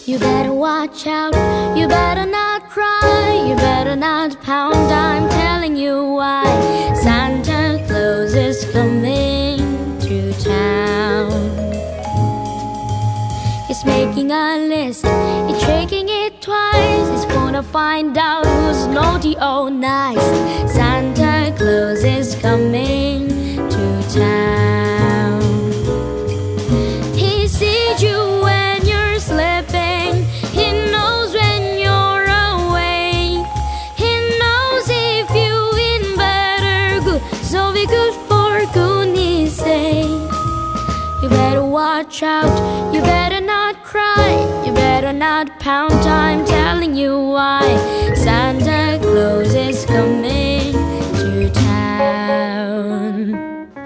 You better watch out, you better not cry, you better not pound, I'm telling you why. Santa Claus is coming to town. He's making a list, he's checking it twice. He's gonna find out who's naughty or nice. Santa Claus is coming to town. He sees you when you're sleeping, he knows when you're awake. He knows if you're in bad or good, so be good for goodness sake. You better watch out, you better not cry, you better not pound, I'm telling you why. Santa Claus is coming to town.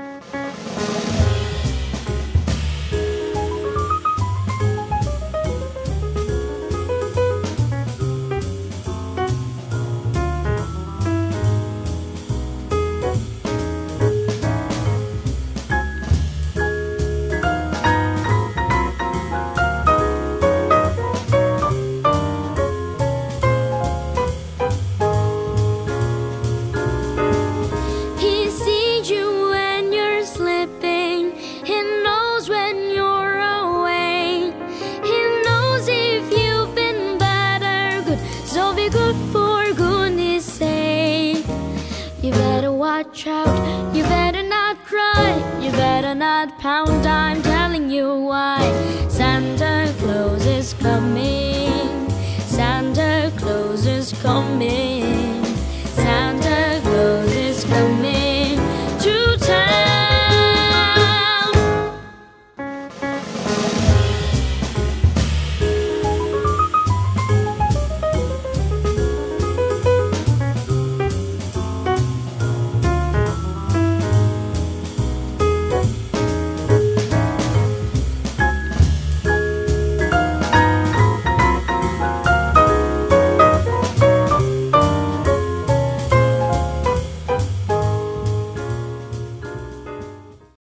Good for goodness sake. You better watch out, you better not cry, you better not pound, I'm telling you why. Santa Claus is coming, Santa Claus is coming.